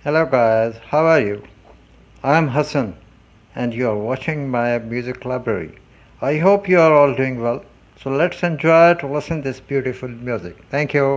Hello guys, how are you? I am Hassan and you are watching my music library. I hope you are all doing well. So let's enjoy to listen this beautiful music. Thank you.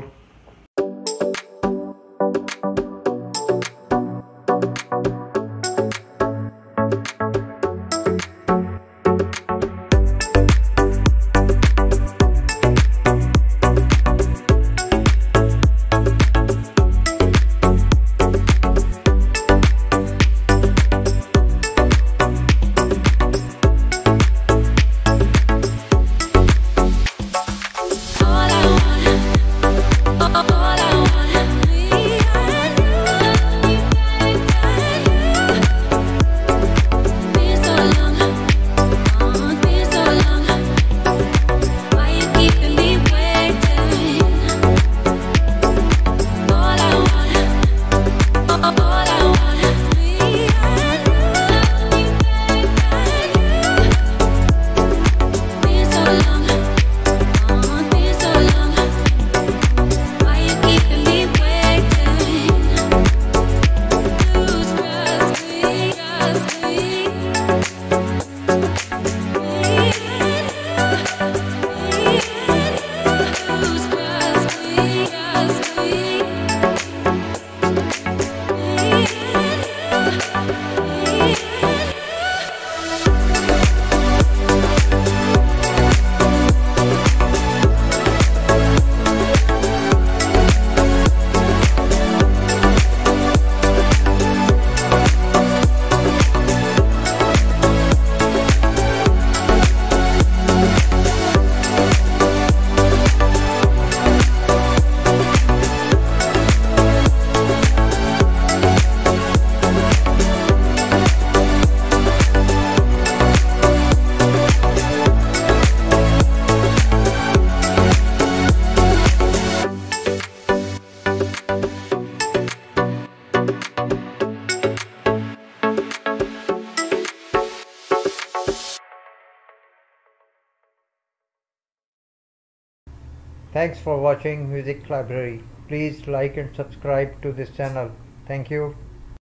Thanks for watching Music Library. Please like and subscribe to this channel. Thank you.